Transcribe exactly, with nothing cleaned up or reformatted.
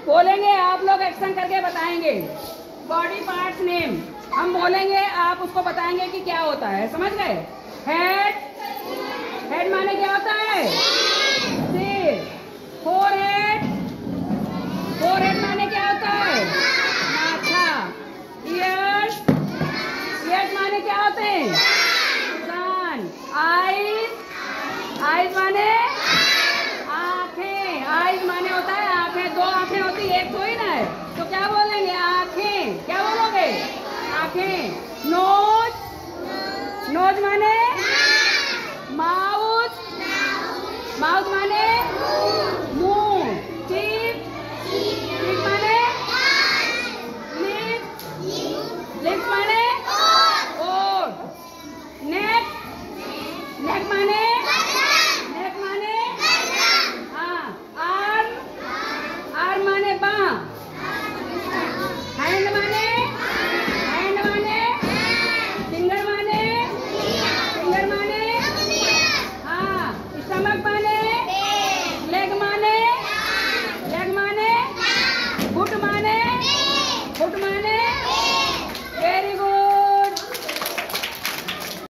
बोलेंगे, आप लोग एक्शन करके बताएंगे। बॉडी पार्ट्स नेम हम बोलेंगे, आप उसको बताएंगे कि क्या होता है। समझ गए? हेड, हेड माने क्या होता है? सिर। फोरहेड, फोरहेड माने क्या होता है? माथा। ईयर्स, ईयर्स माने क्या होते हैं? कान। आईज, आईज माने आंखें। आईज माने होता है आंखें। दो आंखें होती है, एक थोड़ी ना है, तो क्या बोलेंगे? आंखें। क्या बोलोगे? आंखें। नोज, नोज माने माउथ, माउथ माने